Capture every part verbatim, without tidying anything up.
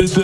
listen.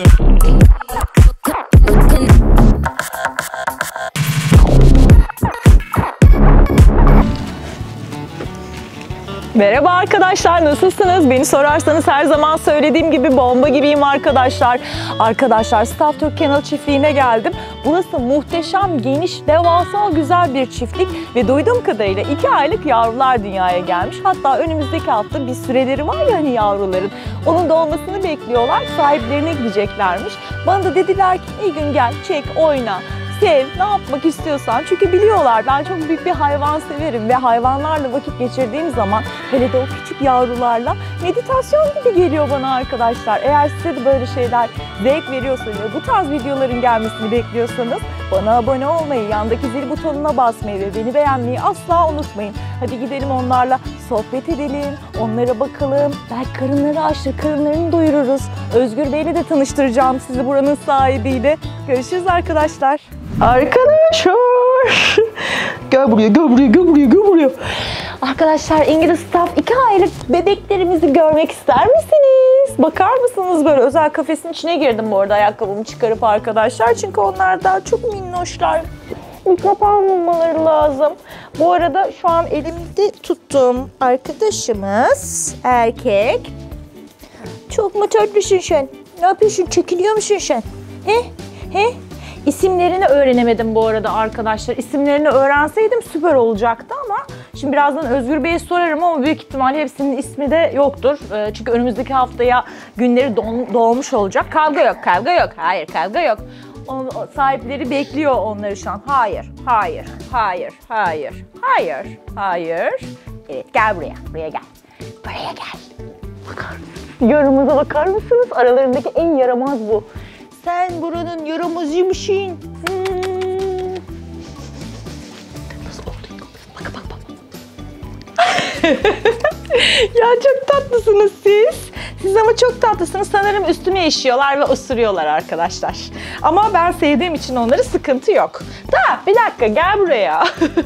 Merhaba arkadaşlar, nasılsınız? Beni sorarsanız her zaman söylediğim gibi bomba gibiyim arkadaşlar. Arkadaşlar, Staff Türk Kennel Çiftliği'ne geldim. Burası muhteşem, geniş, devasa güzel bir çiftlik ve duyduğum kadarıyla iki aylık yavrular dünyaya gelmiş. Hatta önümüzdeki hafta bir süreleri var ya hani yavruların. Onun doğmasını bekliyorlar, sahiplerine gideceklermiş. Bana da dediler ki iyi gün gel, çek, oyna. Sev, ne yapmak istiyorsan. Çünkü biliyorlar ben çok büyük bir hayvan severim ve hayvanlarla vakit geçirdiğim zaman hele de o küçük yavrularla meditasyon gibi geliyor bana arkadaşlar. Eğer size de böyle şeyler zevk veriyorsa ve bu tarz videoların gelmesini bekliyorsanız bana abone olmayı, yandaki zil butonuna basmayı ve beni beğenmeyi asla unutmayın. Hadi gidelim onlarla sohbet edelim, onlara bakalım. Belki karınları açtır, karınlarını doyururuz. Özgür Bey'le de tanıştıracağım sizi buranın sahibiyle. Görüşürüz arkadaşlar. Arkadaşlar. Gel buraya, gel buraya, gel buraya, gel buraya. Arkadaşlar İngiliz Staff iki aylık bebeklerimizi görmek ister misiniz? Bakar mısınız böyle özel kafesin içine girdim bu arada ayakkabımı çıkarıp arkadaşlar. Çünkü onlar daha çok minnoşlar. Mikrofon bulmaları lazım. Bu arada şu an elimde tuttuğum arkadaşımız erkek. Çok mu tatlısın sen? Ne yapıyorsun? Çekiliyor musun sen? He? He? İsimlerini öğrenemedim bu arada arkadaşlar. İsimlerini öğrenseydim süper olacaktı ama şimdi birazdan Özgür Bey'e sorarım ama büyük ihtimalle hepsinin ismi de yoktur. Çünkü önümüzdeki haftaya günleri doğmuş olacak. Kavga yok, kavga yok. Hayır, kavga yok. O sahipleri bekliyor onları şu an. Hayır, hayır, hayır, hayır, hayır, hayır. Evet, gel buraya, buraya gel. Buraya gel. Bakar mısınız? Yorumuza bakar mısınız? Aralarındaki en yaramaz bu. Sen buranın yaramazıymışsın. Hmm. Nasıl oldu? Bak bak bak. Ya çok tatlısınız siz. Siz ama çok tatlısınız. Sanırım üstüme işiyorlar ve ısırıyorlar arkadaşlar. Ama ben sevdiğim için onları sıkıntı yok. Da bir dakika gel buraya.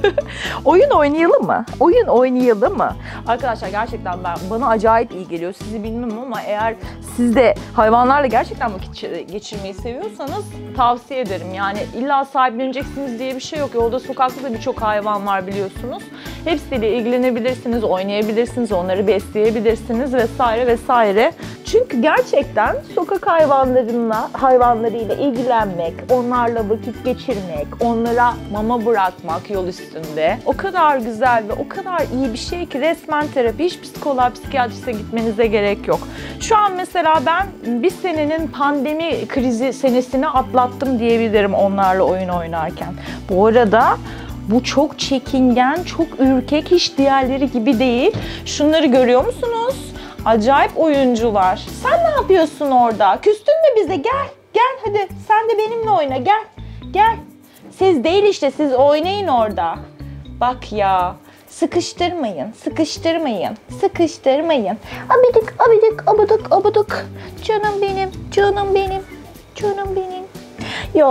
Oyun oynayalım mı? Oyun oynayalım mı? Arkadaşlar gerçekten ben bana acayip iyi geliyor. Sizi bilmem ama eğer siz de hayvanlarla gerçekten vakit geçirmeyi seviyorsanız tavsiye ederim. Yani illa sahipleneceksiniz diye bir şey yok. Yolda sokakta da birçok hayvan var biliyorsunuz. Hepsiyle ilgilenebilirsiniz, oynayabilirsiniz, onları besleyebilirsiniz vesaire vesaire. Çünkü gerçekten sokak hayvanlarına, hayvanlarıyla ilgilenmek, onlarla vakit geçirmek, onlara mama bırakmak yol üstünde o kadar güzel ve o kadar iyi bir şey ki resmen terapi. Hiç psikoloğa, psikiyatriste gitmenize gerek yok. Şu an mesela ben bir senenin pandemi krizi senesini atlattım diyebilirim onlarla oyun oynarken. Bu arada bu çok çekingen, çok ürkek, hiç diğerleri gibi değil. Şunları görüyor musunuz? Acayip oyuncular. Sen ne yapıyorsun orada? Küstün mü bize? Gel, gel hadi. Sen de benimle oyna, gel. Gel. Siz değil işte, siz oynayın orada. Bak ya, sıkıştırmayın, sıkıştırmayın, sıkıştırmayın. Abidik, abidik, abuduk, abuduk. Canım benim, canım benim, canım benim. Ya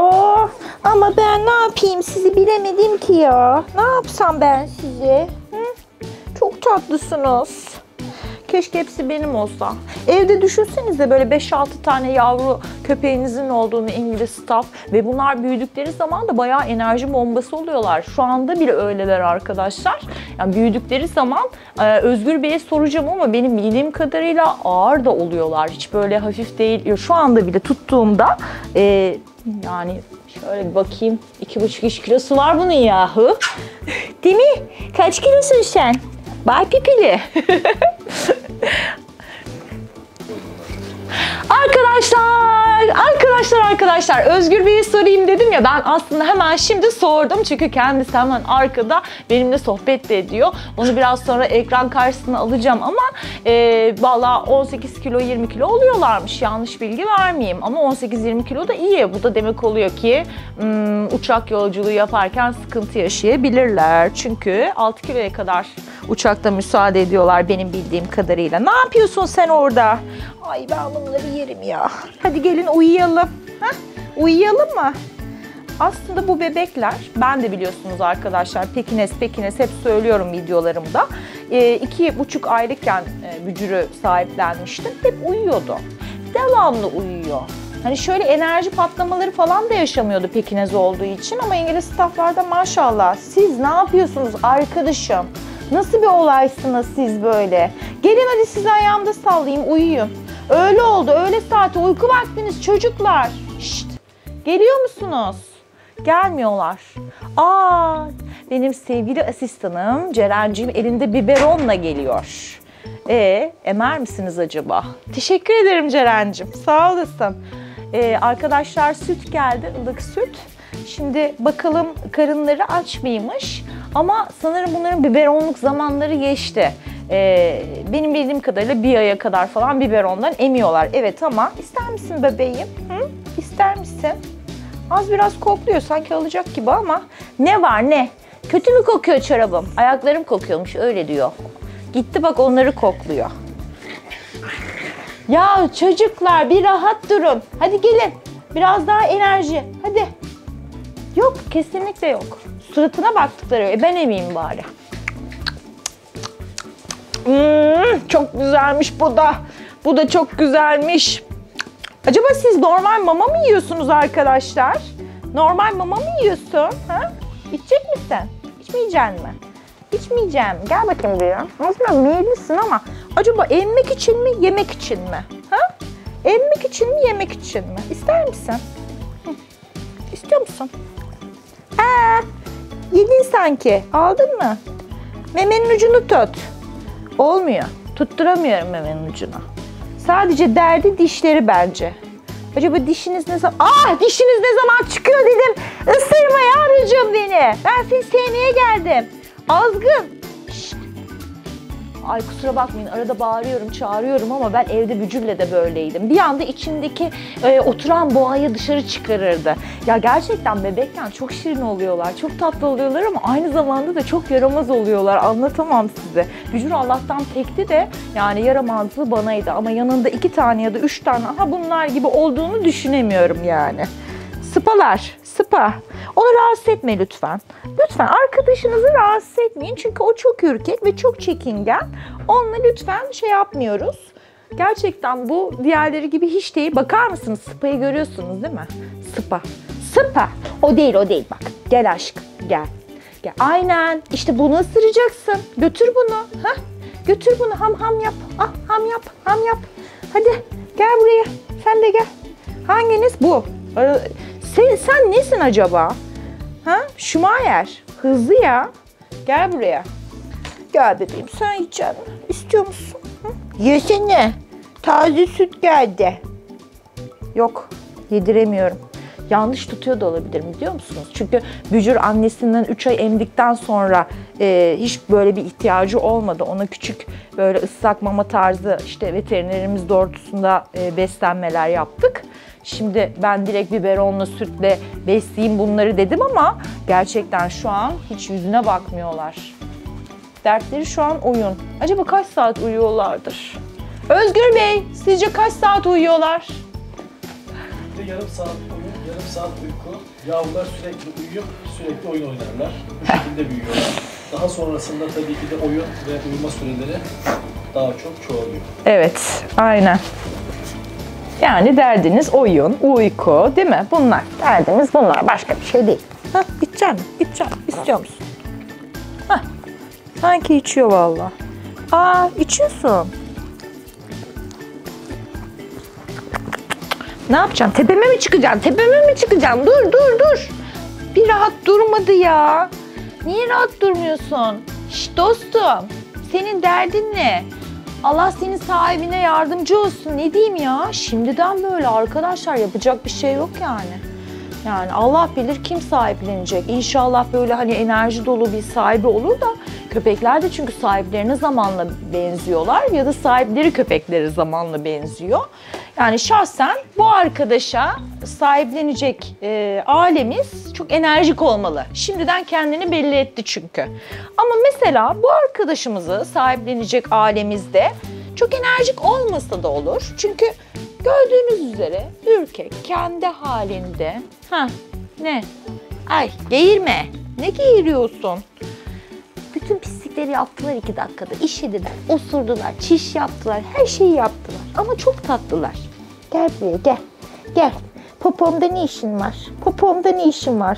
ama ben ne yapayım sizi bilemedim ki ya. Ne yapsam ben size? Hı? Çok tatlısınız. Keşke hepsi benim olsa. Evde düşünsenize böyle beş altı tane yavru köpeğinizin olduğunu İngiliz Staff ve bunlar büyüdükleri zaman da bayağı enerji bombası oluyorlar. Şu anda bile öyleler arkadaşlar. Yani büyüdükleri zaman e, Özgür Bey'e soracağım ama benim bildiğim kadarıyla ağır da oluyorlar. Hiç böyle hafif değil. Şu anda bile tuttuğumda e, yani şöyle bir bakayım iki buçuk üç kilosu var bunun yahu. Değil mi? Kaç kilosun sen? Bay pipili. Arkadaşlar, arkadaşlar, arkadaşlar Özgür Bey'e sorayım dedim ya, ben aslında hemen şimdi sordum çünkü kendisi hemen arkada benimle sohbet de ediyor. Onu biraz sonra ekran karşısına alacağım ama e, valla on sekiz kilo yirmi kilo oluyorlarmış, yanlış bilgi vermeyeyim ama on sekiz yirmi kilo da iyi. Bu da demek oluyor ki hmm, uçak yolculuğu yaparken sıkıntı yaşayabilirler çünkü altı kiloya kadar uçakta müsaade ediyorlar benim bildiğim kadarıyla. Ne yapıyorsun sen orada? Ay ben bunları yerim ya. Hadi gelin uyuyalım. Heh, uyuyalım mı? Aslında bu bebekler, ben de biliyorsunuz arkadaşlar Pekines Pekines hep söylüyorum videolarımda. E, iki buçuk aylıkken e, bücürü sahiplenmiştim. Hep uyuyordu. devamlı uyuyor. Hani şöyle enerji patlamaları falan da yaşamıyordu Pekinez olduğu için ama İngiliz stafflarda maşallah. Siz ne yapıyorsunuz arkadaşım? Nasıl bir olaysınız siz böyle? Gelin hadi sizi ayağımda sallayayım, uyuyun. Öğle oldu, öğle saati, uyku vaktiniz çocuklar. Şşt, geliyor musunuz? Gelmiyorlar. Aa, benim sevgili asistanım Ceren'ciğim elinde biberonla geliyor. E, emer misiniz acaba? Teşekkür ederim Ceren'cim, sağ olasın. Ee, arkadaşlar süt geldi, ılık süt. Şimdi bakalım karınları aç mıymış? Ama sanırım bunların biberonluk zamanları geçti. Ee, benim bildiğim kadarıyla bir aya kadar falan biberondan emiyorlar. Evet ama ister misin bebeğim? Hı? İster misin? Az biraz kokluyor sanki alacak gibi ama ne var ne? Kötü mü kokuyor çorabım? Ayaklarım kokuyormuş öyle diyor. Gitti bak onları kokluyor. Ya çocuklar bir rahat durun. Hadi gelin. Biraz daha enerji. Hadi. Yok kesinlikle yok. Suratına baktıkları. E ben emeyim bari. Hmm, çok güzelmiş bu da. Bu da çok güzelmiş. Acaba siz normal mama mı yiyorsunuz arkadaşlar? Normal mama mı yiyorsun? Ha? İçecek misin? İçmeyeceksin mi? İçmeyeceğim. Gel bakayım buraya. Aslında meyillisin ama acaba emmek için mi, yemek için mi? Ha? Emmek için mi, yemek için mi? İster misin? Hı. İstiyor musun? Aa, yedin sanki. Aldın mı? Memenin ucunu tut. Olmuyor. Tutturamıyorum memenin ucuna. Sadece derdi dişleri bence. Acaba dişiniz ne zaman... Ah, dişiniz ne zaman çıkıyor dedim. Isırma yavrucuğum beni. Ben seni sevmeye geldim. Azgın. Şşt. Ay kusura bakmayın arada bağırıyorum, çağırıyorum ama ben evde Bücür'le de böyleydim. Bir anda içindeki e, oturan boğayı dışarı çıkarırdı. Ya gerçekten bebekken çok şirin oluyorlar, çok tatlı oluyorlar ama aynı zamanda da çok yaramaz oluyorlar. Anlatamam size. Bücür Allah'tan tekti de yani yaramazlığı banaydı ama yanında iki tane ya da üç tane ha bunlar gibi olduğunu düşünemiyorum yani. Sıpalar, sıpa. Onu rahatsız etme lütfen. Lütfen arkadaşınızı rahatsız etmeyin çünkü o çok ürkek ve çok çekingen. Onunla lütfen şey yapmıyoruz. Gerçekten bu diğerleri gibi hiç değil. Bakar mısınız? Sıpayı görüyorsunuz değil mi? Sıpa. Sıpa. O değil, o değil bak. Gel aşkım, gel. Gel. Aynen. İşte bunu ısıracaksın. Götür bunu. Hah. Götür bunu. Ham ham yap. Ah, ham yap. Ham yap. Hadi gel buraya. Sen de gel. Hanginiz bu? Sen, sen nesin acaba? Ha? Schumacher. Hızlı ya. Gel buraya. Gel bebeğim. Sen yiyeceksin. İstiyor musun? Hı? Yesene. Taze süt geldi. Yok. Yediremiyorum. Yanlış tutuyor da olabilirim biliyor musunuz? Çünkü Bücür annesinden üç ay emdikten sonra e, hiç böyle bir ihtiyacı olmadı. Ona küçük böyle ıslak mama tarzı işte veterinerimiz doğrultusunda e, beslenmeler yaptık. Şimdi ben direkt biberonla sütle besleyeyim bunları dedim ama gerçekten şu an hiç yüzüne bakmıyorlar. Dertleri şu an oyun. Acaba kaç saat uyuyorlardır? Özgür Bey, sizce kaç saat uyuyorlar? Yarım saat oyun, yarım saat uyku. Yavrular sürekli uyuyup sürekli oyun oynarlar. Bu şekilde büyüyorlar. Daha sonrasında tabii ki de oyun ve uyuma süreleri daha çok çoğalıyor. Evet, aynen. Yani derdiniz oyun, uyku değil mi? Bunlar. Derdimiz bunlar. Başka bir şey değil. Hah, içecek misin? İçecek misin? İstiyor musun? Hah, sanki içiyor vallahi. Aa, içiyorsun. Ne yapacaksın? Tepeme mi çıkacaksın? Tepeme mi çıkacaksın? Dur, dur, dur. Bir rahat durmadı ya. Niye rahat durmuyorsun? Şşt dostum, senin derdin ne? Allah senin sahibine yardımcı olsun. Ne diyeyim ya? Şimdiden böyle arkadaşlar yapacak bir şey yok yani. Yani Allah bilir kim sahiplenecek. İnşallah böyle hani enerji dolu bir sahibi olur da köpekler de çünkü sahiplerine zamanla benziyorlar ya da sahipleri köpekleri zamanla benziyor. Yani şahsen bu arkadaşa sahiplenecek e, ailemiz çok enerjik olmalı. Şimdiden kendini belli etti çünkü. Ama mesela bu arkadaşımızı sahiplenecek ailemizde çok enerjik olmasa da olur. Çünkü gördüğünüz üzere ürkek, kendi halinde. Ha ne? Ay geğirme. Ne geğiriyorsun? Bütün pislikleri yaptılar iki dakikada. İşediler, osurdular, çiş yaptılar, her şeyi yaptılar. Ama çok tatlılar. Gel buraya gel. Gel. Popomda ne işin var? Popomda ne işin var?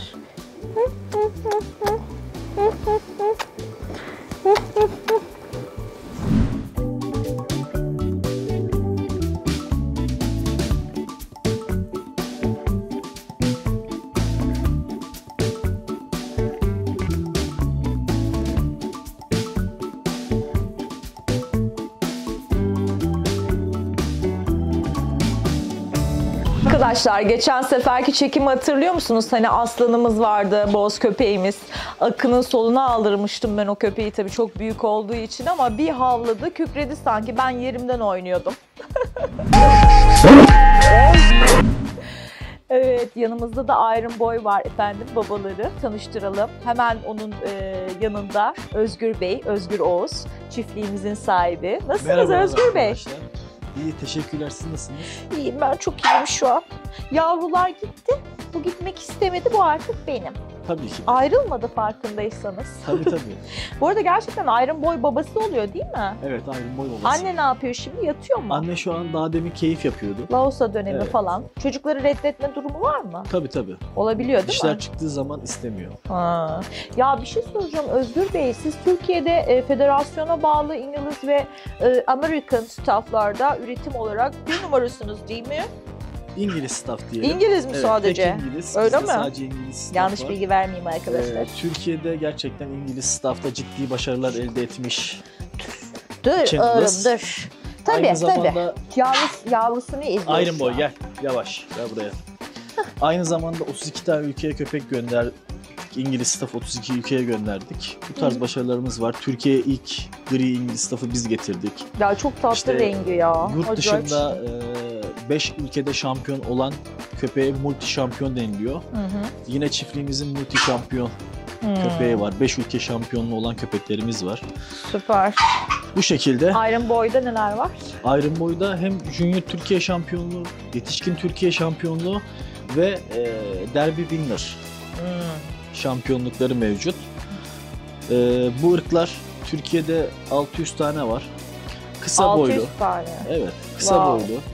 Arkadaşlar geçen seferki çekimi hatırlıyor musunuz? Hani aslanımız vardı, boz köpeğimiz. Akın'ın soluna aldırmıştım ben o köpeği tabii çok büyük olduğu için ama bir havladı, kükredi sanki ben yerimden oynuyordum. Evet, yanımızda da Iron Boy var efendim, babaları. Tanıştıralım. Hemen onun e, yanında Özgür Bey, Özgür Oğuz, çiftliğimizin sahibi. Nasılsınız Merhabalar Özgür Bey? arkadaşlar. İyi, teşekkürler. Siz nasılsınız? İyiyim, ben çok iyiyim şu an. Yavrular gitti, bu gitmek istemedi, bu artık benim. Tabii ki. Ayrılmadı farkındaysanız. Tabii tabii. Bu arada gerçekten Iron Boy babası oluyor değil mi? Evet, Iron Boy babası. Anne ne yapıyor şimdi? Yatıyor mu? Anne şu an daha demin keyif yapıyordu. Laosa dönemi Evet. falan. Çocukları reddetme durumu var mı? Tabii tabii. Olabiliyor değil Dişler mi? çıktığı zaman istemiyor. Ha. Ya bir şey soracağım Özgür Bey. Siz Türkiye'de e, federasyona bağlı İngiliz ve e, American stafflarda üretim olarak bir numarasınız değil mi? İngiliz staff diyelim. İngiliz mi Evet, sadece? tek İngiliz. Öyle Bizde mi? Sadece İngiliz staff Yanlış var. bilgi vermeyeyim arkadaşlar. Ee, Türkiye'de gerçekten İngiliz staffta ciddi başarılar elde etmiş. Dur Chandlers. oğlum dur. Tabii Aynı tabii. zamanda Yavrus, yavrusunu izliyor. Iron Boy gel. Yavaş. Gel buraya. Aynı zamanda otuz iki tane ülkeye köpek gönder. İngiliz staff otuz iki ülkeye gönderdik. Bu tarz Hı. başarılarımız var. Türkiye'ye ilk gri İngiliz staffı biz getirdik. Ya çok tatlı İşte rengi ya. Yurt Acayip dışında şey. beş ülkede şampiyon olan köpeğe multi şampiyon deniliyor. Hı hı. Yine çiftliğimizin multi şampiyon Hmm, köpeği var. beş ülke şampiyonluğu olan köpeklerimiz var. Süper. Bu şekilde Iron Boy'da neler var? Iron Boy'da hem Junior Türkiye şampiyonluğu, yetişkin Türkiye şampiyonluğu ve e, Derby Winner Hmm. şampiyonlukları mevcut. E, bu ırklar Türkiye'de altı yüz tane var. Kısa altı yüz boylu. tane. Evet, kısa Wow. boylu.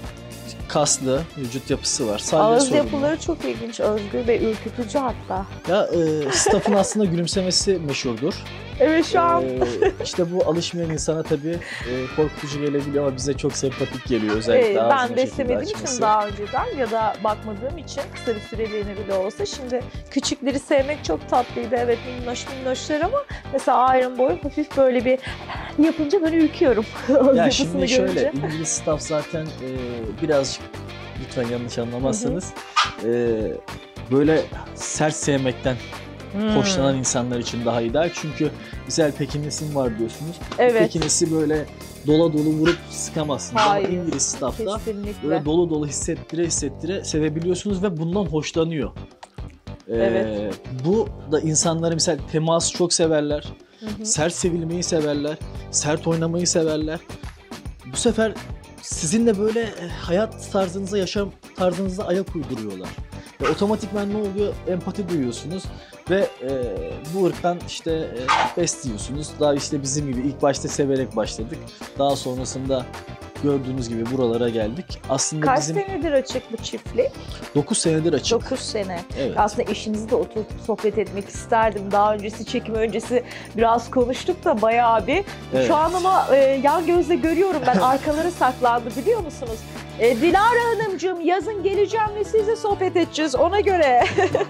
Kaslı vücut yapısı var. Salya Ağız sorunu. yapıları çok ilginç Özgür ve ürkütücü hatta. Ya e, staff'ın aslında gülümsemesi meşhurdur. Evet şu an. E, işte bu alışmayan insana tabii e, korkutucu gelebiliyor ama bize çok sempatik geliyor özellikle Evet, ağzının ben şekilde beslemediğim açması. için daha önceden ya da bakmadığım için kısa bir süreliğine bile olsa şimdi küçükleri sevmek çok tatlıydı. Evet minnoş minnoşlar ama mesela Iron Boy hafif böyle bir yapınca böyle ürküyorum. Ya şimdi şöyle İngiliz staff zaten e, birazcık lütfen yanlış anlamazsanız e, böyle sert sevmekten Hmm. hoşlanan insanlar için daha ideal. Çünkü güzel Pekinlisin var diyorsunuz. Evet. Pekinlisi böyle dola dolu vurup sıkamazsınız. Ama Hayır. İngiliz staff'ta Kesinlikle. böyle dolu dolu hissettire hissettire sevebiliyorsunuz ve bundan hoşlanıyor. Ee, Evet. Bu da insanları mesela teması çok severler. Hı hı. Sert sevilmeyi severler. Sert oynamayı severler. Bu sefer sizinle böyle e, hayat tarzınıza, yaşam tarzınıza ayak uyduruyorlar. Ve otomatikman ne oluyor? Empati duyuyorsunuz ve e, bu ırktan işte e, besliyorsunuz. Daha işte bizim gibi ilk başta severek başladık. Daha sonrasında gördüğünüz gibi buralara geldik. Aslında Kaç bizim senedir açık bu çiftlik? dokuz senedir açık. dokuz sene. Evet. Aslında eşinizle oturup sohbet etmek isterdim. Daha öncesi, çekim öncesi biraz konuştuk da bayağı bir. Evet. Şu an ama e, yan gözle görüyorum ben arkaları saklandı biliyor musunuz? E, Dilara Hanımcığım yazın geleceğim ve sizle sohbet edeceğiz ona göre.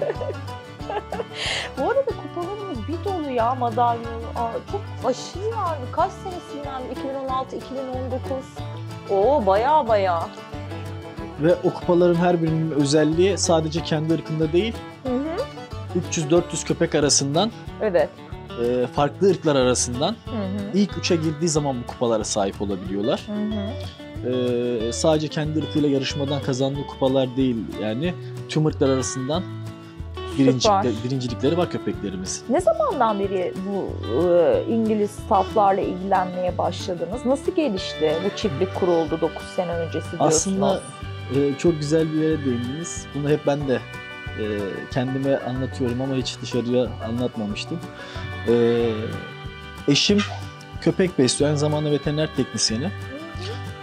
Bu arada kupalarımız bir dolu ya madalyonu. Aa, çok aşırı yani. Kaç senesinden? iki bin on altı iki bin on dokuz. Oo baya baya. Ve o kupaların her birinin özelliği sadece kendi ırkında değil, Hı hı. üç yüz dört yüz köpek arasından, Evet. e, farklı ırklar arasından Hı hı. ilk üçe girdiği zaman bu kupalara sahip olabiliyorlar. Hı hı. Ee, sadece kendi ırkıyla yarışmadan kazandığı kupalar değil yani tüm ırklar arasından birincilikleri, birincilikleri var köpeklerimiz. Ne zamandan beri bu e, İngiliz stafflarla ilgilenmeye başladınız? Nasıl gelişti? Bu çiftlik kuruldu dokuz sene öncesi diyorsunuz. Aslında e, çok güzel bir yere değindiniz. Bunu hep ben de e, kendime anlatıyorum ama hiç dışarıya anlatmamıştım. E, eşim köpek besliyor, aynı zamanda veteriner teknisyeni.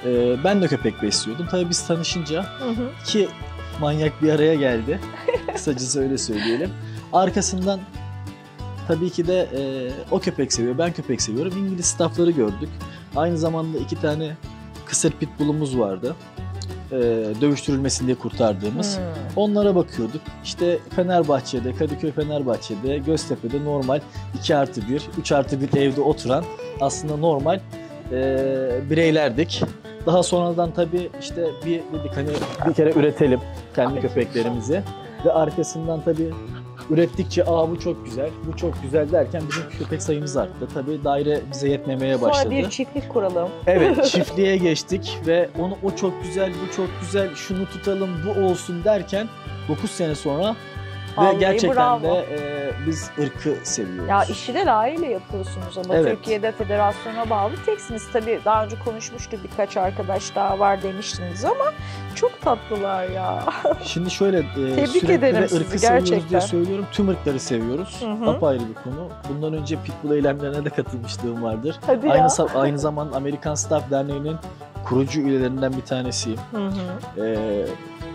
Ee, ben de köpek besliyordum. Tabii biz tanışınca Hı hı. iki manyak bir araya geldi. Kısacası öyle söyleyelim. Arkasından tabii ki de e, o köpek seviyor, ben köpek seviyorum. İngiliz staffları gördük. Aynı zamanda iki tane kısır pitbullumuz vardı. E, dövüştürülmesin diye kurtardığımız. Hmm. Onlara bakıyorduk. İşte Fenerbahçe'de, Kadıköy Fenerbahçe'de, Göztepe'de normal iki artı bir, üç artı bir evde oturan aslında normal e, bireylerdik. Daha sonradan tabii işte bir dedik hani bir kere üretelim kendi köpeklerimizi. Ve arkasından tabii ürettikçe aa bu çok güzel, bu çok güzel derken bizim köpek sayımız arttı. Tabii daire bize yetmemeye başladı. Sonra bir çiftlik kuralım. Evet, çiftliğe geçtik ve onu o çok güzel, bu çok güzel, şunu tutalım, bu olsun derken dokuz sene sonra Vallahi ve gerçekten bravo. de e, biz ırkı seviyoruz. Ya işi de layığıyla yapıyorsunuz ama Evet. Türkiye'de federasyona bağlı teksiniz. Tabii daha önce konuşmuştuk, birkaç arkadaş daha var demiştiniz ama çok tatlılar ya. Şimdi şöyle e, Tebrik sürekli ederim de sizi, ırkı seviyoruz gerçekten. diye söylüyorum. Tüm ırkları seviyoruz. Hı hı. Apayrı bir konu. Bundan önce Pitbull eylemlerine de katılmışlığım vardır. Hadi Aynı, ya. sa- aynı zamanda Amerikan Staff Derneği'nin kurucu üyelerinden bir tanesiyim. Hı hı. Ee,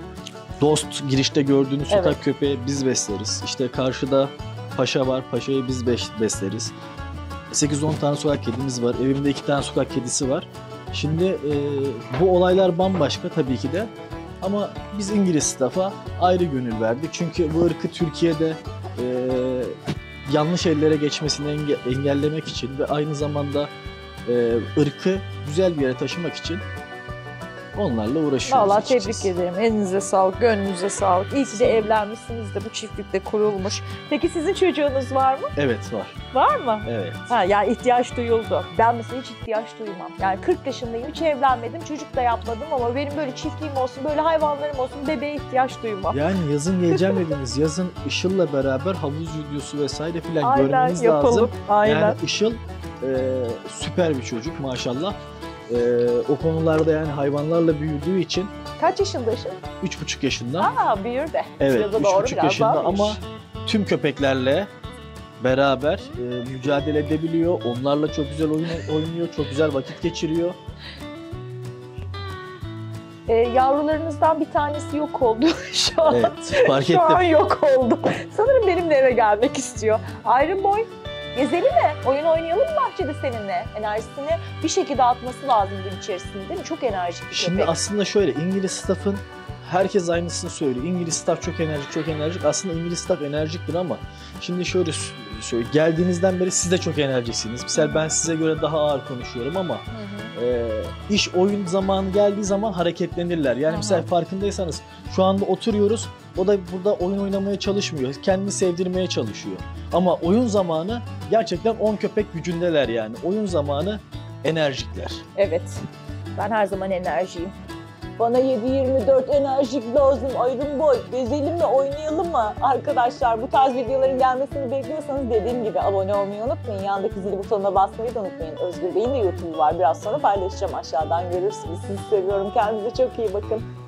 Dost girişte gördüğünüz sokak Evet. köpeği biz besleriz. İşte karşıda Paşa var, Paşa'yı biz beş- besleriz. sekiz on tane sokak kedimiz var. Evimde iki tane sokak kedisi var. Şimdi e, bu olaylar bambaşka tabii ki de. Ama biz İngiliz staff'a ayrı gönül verdik. Çünkü bu ırkı Türkiye'de e, yanlış ellere geçmesini enge- engellemek için ve aynı zamanda e, ırkı güzel bir yere taşımak için onlarla uğraşıyoruz. Vallahi açıkçası. tebrik ederim. Elinize sağlık, gönlünüze sağlık. İyi ki de evlenmişsiniz de bu çiftlikte kurulmuş. Peki sizin çocuğunuz var mı? Evet var. Var mı? Evet. Ha, yani ihtiyaç duyuldu. Ben mesela hiç ihtiyaç duymam. Yani kırk yaşındayım, hiç evlenmedim, çocuk da yapmadım ama benim böyle çiftliğim olsun, böyle hayvanlarım olsun, bebeğe ihtiyaç duymam. Yani yazın geleceğim dediniz. Yazın Işıl'la beraber havuz videosu vesaire filan Aynen, görmeniz yapalım. lazım. Aynen. Yani Işıl e, süper bir çocuk maşallah. E, o konularda yani hayvanlarla büyüdüğü için Kaç yaşında Işıl? üç buçuk yaşında. Aa, büyür de. Evet, Biraz da üç doğru, buçuk biraz yaşında daha büyür. ama tüm köpeklerle beraber e, mücadele edebiliyor. Onlarla çok güzel oyun oynuyor, çok güzel vakit geçiriyor. Ee, yavrularınızdan bir tanesi yok oldu şu an. Evet, fark Şu an ettim. yok oldu. Sanırım benimle eve gelmek istiyor. Iron Boy, gezelim mi? Oyun oynayalım mı bahçede seninle? Enerjisini bir şekilde atması lazım gün içerisinde değil mi? Çok enerjik bir Şimdi köpek. aslında şöyle İngiliz staff'ın herkes aynısını söylüyor. İngiliz staff çok enerjik, çok enerjik. Aslında İngiliz staff enerjiktir ama şimdi şöyle söyle geldiğinizden beri siz de çok enerjiksiniz. Mesela ben size göre daha ağır konuşuyorum ama Hı hı. e, iş oyun zamanı geldiği zaman hareketlenirler. Yani Aha. mesela farkındaysanız şu anda oturuyoruz. O da burada oyun oynamaya çalışmıyor. Kendini sevdirmeye çalışıyor. Ama oyun zamanı gerçekten on köpek gücündeler yani. Oyun zamanı enerjikler. Evet. Ben her zaman enerjiyim. Bana yedi yirmi dört enerjik lazım. Iron Boy, gezelim mi, oynayalım mı? Arkadaşlar bu tarz videoların gelmesini bekliyorsanız dediğim gibi abone olmayı unutmayın. Yandaki zil butonuna basmayı da unutmayın. Özgür Bey'in de YouTube'u var. Biraz sonra paylaşacağım, aşağıdan görürsünüz. Sizi seviyorum. Kendinize çok iyi bakın.